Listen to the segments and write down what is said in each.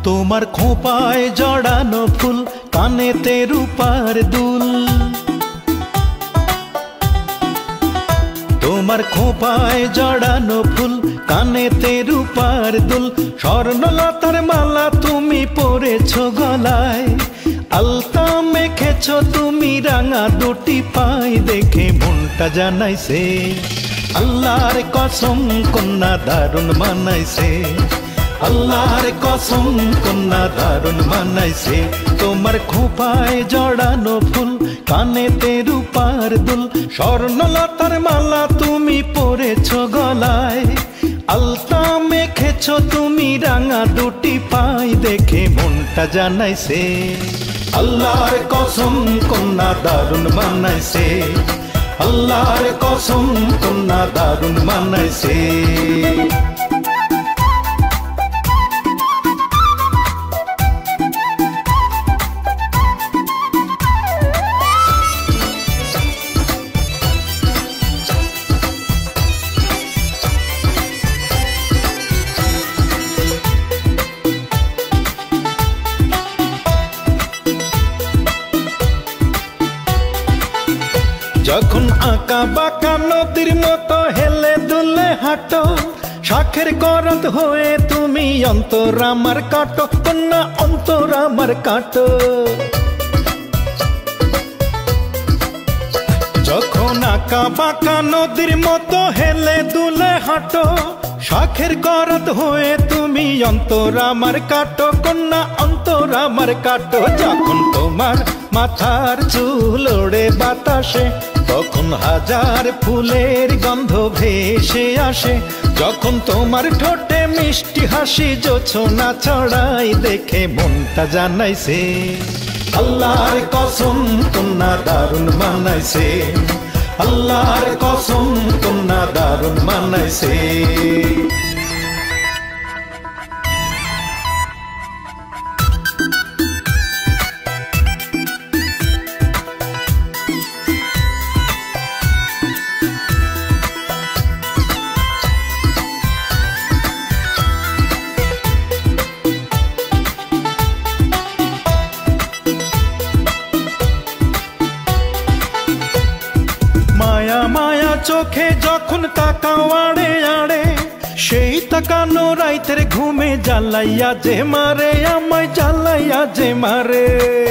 তোমার খোঁপায় জড়ানো ফুল, কানেতে রূপার দুল। তোমার খোঁপায় জড়ানো ফুল, কানেতে রূপার দুল। স্বর্ণলতার মালা তুমি পরেছ গলায়, আলতা মেখেছ তুমি রাঙা দুটি পায়। দেখে মনটা জানাইছে আল্লাহর কসম কন্যা দারুণ মানাইছে। আল্লাহর কসম কন্যা দারুণ মানাইছে। তোমার খোঁপায় জড়ানো ফুল, কানেতে রূপার দুল। স্বর্ণলতার মালা তুমি পরেছ গলায়, আলতা মেখেছ তুমি রাঙা দুটি পায়। দেখে মনটা জানাইছে আল্লাহর কসম কন্যা দারুণ মানাইছে। আল্লাহর কসম কন্যা দারুণ মানাইছে। যখন আঁকা বাঁকা নদীর মতো হেলে দুলে হাঁটো, শাখের করত হয়ে তুমি অন্তর আমার কাটো, কন্যা অন্তর আমার কাটো। যখন আঁকা বাঁকা নদীর মতো হেলে দুলে হাঁটো, শাখের করত হয়ে তুমি অন্তর আমার কাটো, কন্যা অন্তর আমার কাটো। যখন তোমার মাথার চুল ওড়ে বাতাসে, তখন হাজার ফুলের গন্ধ ভেসে আসে। যখন তোমার ঠোঁটে মিষ্টি হাসি জোছনা ছড়াই, দেখে মনটা জানাইছে আল্লাহর কসম কন্যা দারুণ মানাইছে। আল্লাহর কসম কন্যা দারুণ মানাইছে। মায়া মায়া চোখে যখন তাকাও আড়ে আড়ে, সেই তাকানো রাইতের ঘুমে জ্বালাইয়া যে মারে, আমায় জ্বালাইয়া যে মারে।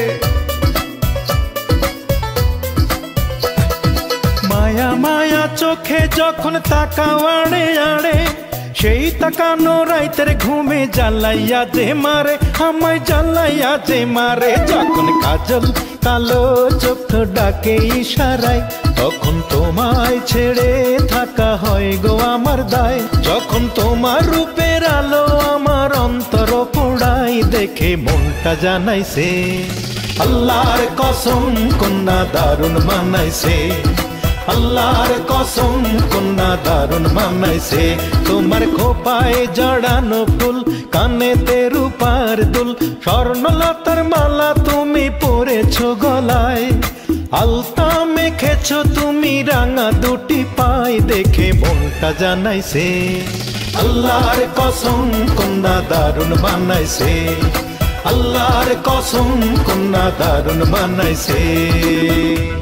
মায়া মায়া চোখে যখন তাকাও আড়ে আড়ে, সেই তাকানো রাইতের ঘুমে জ্বালাইয়া যে মারে, আমায় জ্বালাইয়া যে মারে। যখন কাজল কালো চোখ ডাকে ইশারায়, তখন তোমায় ছেড়ে থাকা হয় গো আমার দায়। যখন তোমার রূপের আলো আমার অন্তর পোড়াই, দেখে মনটা জানাইছে আল্লাহর কসম কন্যা দারুণ মানাইছে। আল্লাহর কসম কন্যা দারুণ মানাইছে। তোমার খোঁপায় জড়ানো ফুল, কানেতে রূপার দুল। স্বর্ণলতার মালা তুমি পরেছ গলায়, আলতা মেখেছ তুমি রাঙা দুটি পায়। দেখে মনটা জানাইছে আল্লাহর কসম কন্যা দারুণ মানাইছে। আল্লাহর কসম কন্যা দারুণ মানাইছে।